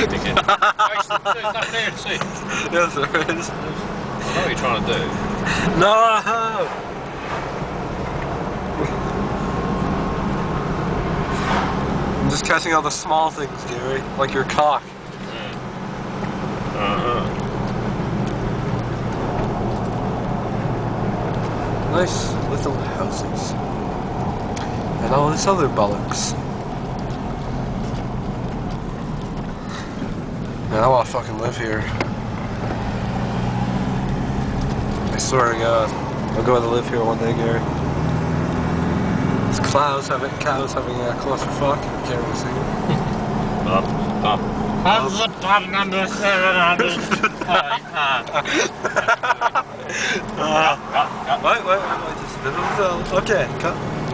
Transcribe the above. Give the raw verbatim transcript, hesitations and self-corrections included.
thinking, there's that there, see? Yes, there is. I know what you're trying to do. No! I'm just catching all the small things, Gary, like your cock. Yeah. Uh-huh. Nice little houses. And all this other bollocks. Man, I wanna fucking live here. I swear to God. I'll go to live here one day, Gary. It's clouds having cows having a clusterfuck. You can't really see it. Up, up. How's the top number seven hundred? uh, wait, wait, wait, wait, just a bit of a Okay, cut.